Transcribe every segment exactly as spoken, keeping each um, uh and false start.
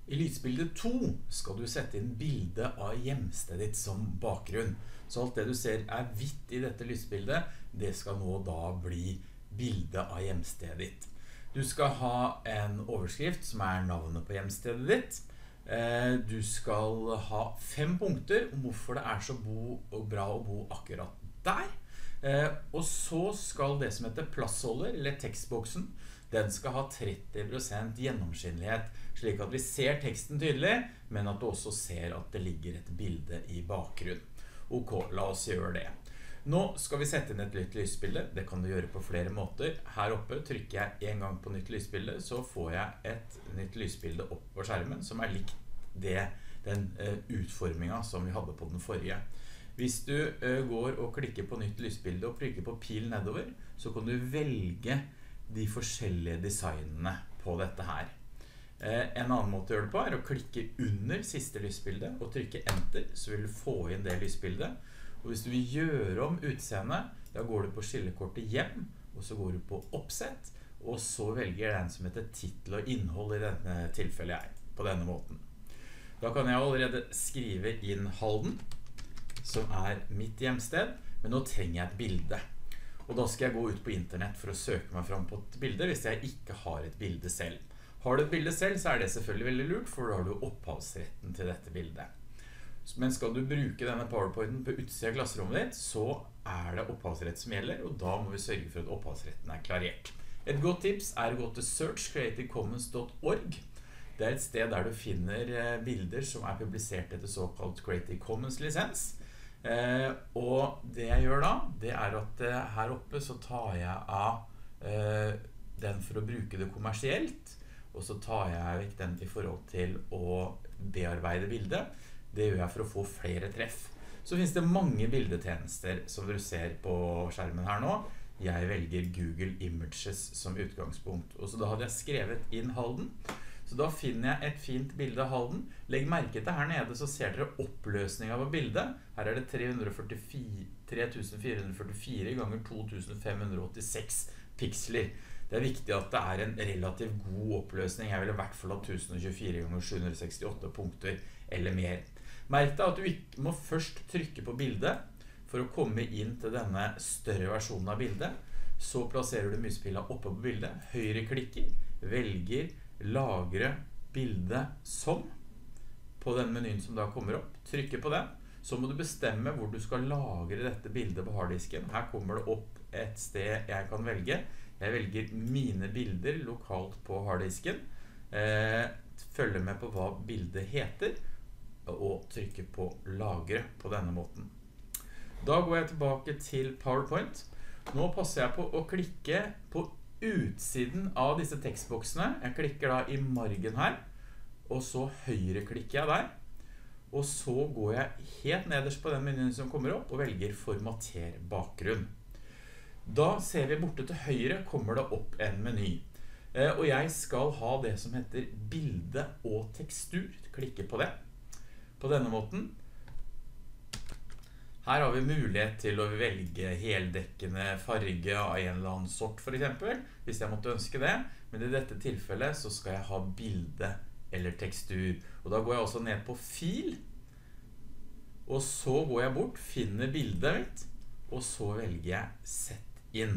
I lysbilde to skal du sette inn bilde av hjemstedet ditt som bakgrunn. Så alt det du ser er hvitt i dette lysbildet, det skal nå da bli bilde av hjemstedet ditt. Du skal ha en overskrift som er navnet på hjemstedet ditt. Du skal ha fem punkter om hvorfor det er så bo og bra å bo akkurat der. Og så skal det som heter plassholder, eller tekstboksen, den skal ha tretti prosent gjennomskinnelighet, slik at vi ser teksten tydelig, men at du også ser at det ligger et bilde i bakgrunn. Ok, la oss gjøre det. Nå skal vi sette inn et nytt lysbilde. Det kan du gjøre på flere måter. Her oppe trykker jeg en gang på nytt lysbilde, så får jeg et nytt lysbilde opp på skjermen, som er likt det, den utformingen som vi hadde på den forrige. Hvis du går og klikker på nytt lysbilde og trykker på pil nedover, så kan du velge de forskjellige designene på dette her. En annen måte å gjøre det på er å klikke under siste lysbilde og trykke enter, så vil du få inn det lysbildet. Og hvis du vil gjøre om utseendet, da går du på skillekortet hjem, og så går du på oppsett, og så velger jeg den som heter titel og innhold i denne tilfellet her, på denne måten. Da kan jeg allerede skrive inn Halden, som er mitt hjemsted, men nå trenger jeg et bilde. Og da skal jeg gå ut på internett for å søke meg fram på et bilde hvis jeg ikke har et bilde selv. Har du et bilde selv, så er det selvfølgelig veldig lurt, for da har du opphavsretten til dette bildet. Men skal du bruke denne PowerPointen på utsiden av klasserommet ditt, så er det opphavsrett som gjelder, og da må vi sørge for at opphavsretten er klarert. Et godt tips er å gå til search creative commons dot org. Det er et sted der du finner bilder som er publisert etter såkalt Creative Commons lisens. Eh, og det jeg gjør da, det er at eh, her oppe så tar jeg av eh, den for å bruke det kommersielt, og så tar jeg vekk den i forhold til å bearbeide bildet. Det gjør jeg for å få flere treff. Så finnes det mange bildetjenester som du ser på skjermen her nå. Jeg velger Google Images som utgangspunkt, og så da hadde jeg skrevet inn Halden. Så da finner jeg et fint bilde av Halden. Legg merke til her nede, så ser dere oppløsningen av bildet. Her er det tre tusen fire hundre førtifire ganger to tusen fem hundre åttiseks piksler. Det er viktig at det er en relativt god oppløsning. Jeg vil i hvert fall ha tusen tjuefire ganger sju hundre sekstiåtte punkter eller mer. Merk deg at du må først trykke på bildet for å komme inn til denne større versjonen av bildet. Så plasserer du muspila oppe på bildet, høyreklikker, velger lagre bilde som på den menyen som da kommer opp, trykker på den, så må du bestemme hvor du skal lagre dette bildet på harddisken. Her kommer det opp et sted jeg kan velge. Jeg velger mine bilder lokalt på harddisken, eh, følger med på hva bildet heter, og trykker på lagre på denne måten. Da går jeg tilbake til PowerPoint. Nå passer jeg på å klikke på utsiden av disse tekstboksene. Jeg klikker da i margen her, og så høyre klikker jeg der, og så går jeg helt nederst på den menyen som kommer opp og velger formater bakgrunn. Da ser vi borte til høyre kommer det opp en meny, og jeg skal ha det som heter bilde og tekstur. Klikker på det på denne måten. Her har vi mulighet til å velge heldekkende farge av en eller annen sort for eksempel, hvis jeg måtte ønske det. Men i dette tilfellet så skal jeg ha bilde eller tekstur. Og da går jeg også ned på fil, og så går jeg bort, finner bildet mitt, og så velger jeg sett inn.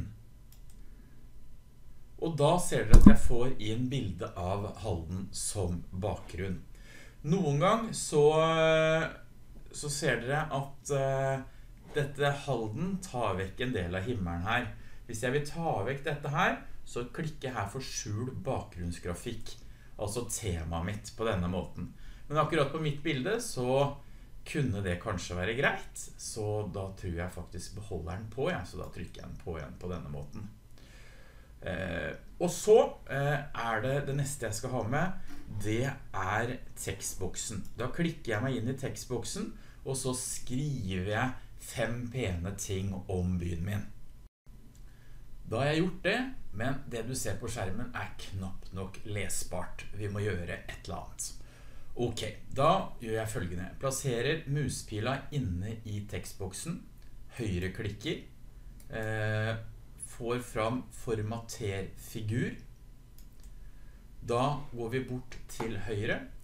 Og da ser dere at jeg får inn bildet av Halden som bakgrunn. Noen gang så... så ser dere at uh, dette Halden tar vekk en del av himmelen her. Hvis jeg vil ta vekk dette her, så klikker jeg her for skjul bakgrunnsgrafikk, altså temaet mitt på denne måten. Men akkurat på mitt bilde så kunne det kanskje være greit, så da tror jeg faktisk beholder den på, ja. Så da trykker jeg den på igjen på denne måten. Uh, og så uh, er det det neste jeg skal ha med, det er tekstboksen. Da klikker jeg meg inn i tekstboksen, og så skriver jeg fem pene ting om byen min. Da har jeg gjort det, men det du ser på skjermen er knapt nok lesbart. Vi må gjøre et eller annet. Ok, da gjør jeg følgende. Plasserer muspila inne i tekstboksen, høyreklikker, eh, får fram formater figur. Da går vi bort til høyre,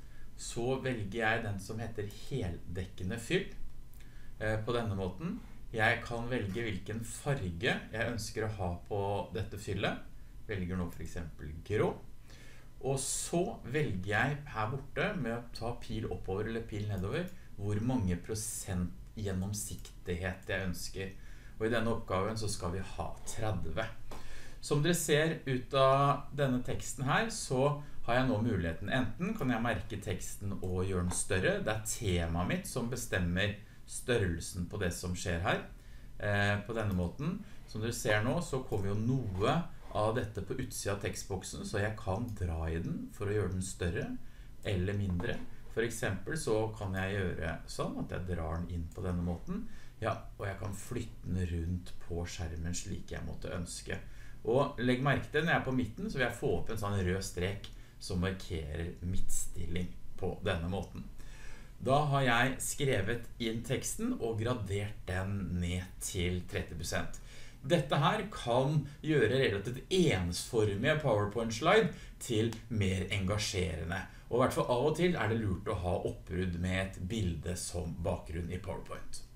så velger jeg den som heter heldekkende fyll på denne måten. Jeg kan velge hvilken farge jeg ønsker å ha på dette fyllet. Velger nå for eksempel grå. Og så velger jeg her borte med å ta pil oppover eller pil nedover hvor mange prosent gjennomsiktighet jeg ønsker. Og i denne oppgaven så skal vi ha tretti. Som dere ser ut av denne teksten her, så har jeg nå muligheten. Enten kan jeg merke teksten og gjøre den større. Det er temaet mitt som bestemmer størrelsen på det som skjer her. Eh, på denne måten. Som dere ser nå, så kommer jo noe av dette på utsiden av tekstboksen, så jeg kan dra i den for å gjøre den større eller mindre. For eksempel så kan jeg gjøre sånn at jeg drar den inn på denne måten. Ja, og jeg kan flytte den rundt på skjermen slik jeg måtte ønske. Og legg merke til, når jeg er på midten, så vil jeg få opp en sånn rød strek som markerer midtstilling på denne måten. Da har jeg skrevet inn teksten og gradert den ned til tretti prosent. Dette her kan gjøre relativt ensformige PowerPoint-slide til mer engasjerende. Og i hvert fall av og til er det lurt å ha oppbrudd med et bilde som bakgrunn i PowerPoint.